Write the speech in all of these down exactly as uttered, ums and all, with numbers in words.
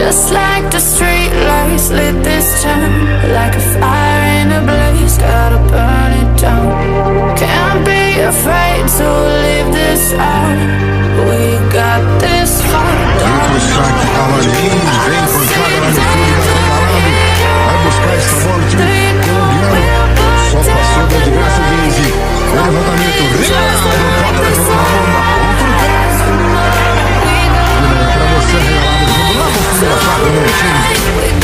Just like the street lights lit this town, like a fire in a blaze, gotta burn it down. Can't be afraid to leave this out. We got this far. Vem pro saque, cavalinho, vem pancada lá no fundo, vai calado. Vai buscar essa bola, o time colombiano. Só passou, deu de graça, Vinzi. O levantamento, regalado, bota na bomba, outro pé. Pra você, regalado, vamos lá, vamos lá, vamos lá, time.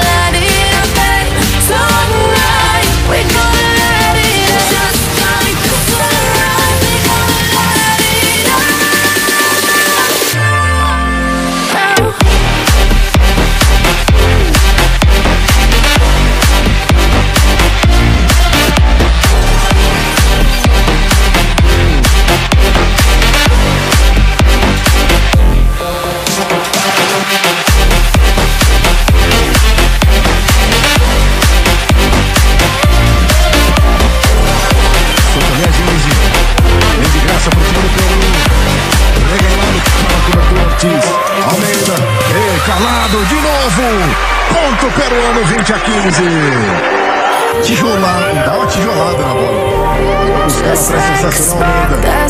Almeida, recalado de novo. Ponto peruano, vinte a quinze. Tijolada, dá uma tijolada na bola. Os caras parecem sensacional, Almeida.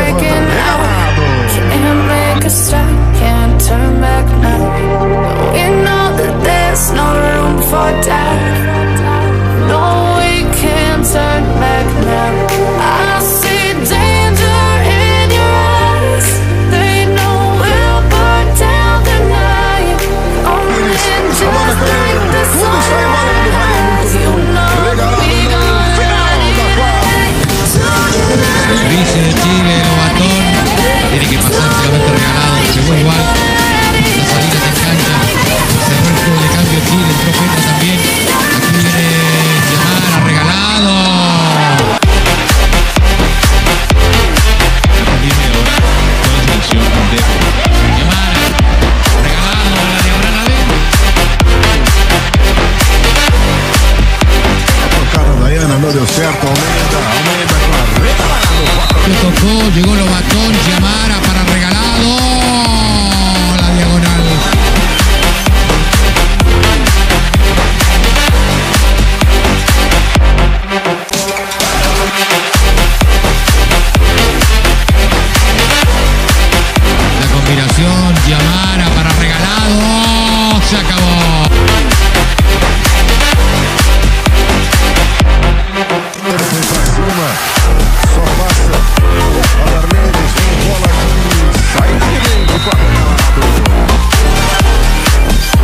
Can't make a stop, can't turn back now. We know that there's no room for doubt. No, we can't turn back now. I see danger in your eyes. They know we'll burn down the night. Only just like the sunrise. You know we gonna ride it tonight. El vice de Chile, Lobatón, tiene que pasar solamente regalado, llegó igual. Las salidas en cancha, cerró el juego de cambio Chile, entró Petra también. Aquí viene Yamara, regalado. Yamara, regalado, la diagonal a ver. A pancada da Ana não deu certo, Almeida, Almeida com a regalado. Lo tocó, llegó Lobatón, Yamara para regalado. La diagonal. La combinación, Yamara para regalado. Se acabó. Só passa a Darledes, vem bola aqui, sai direito com a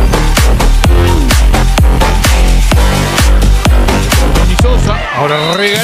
Ahora regala.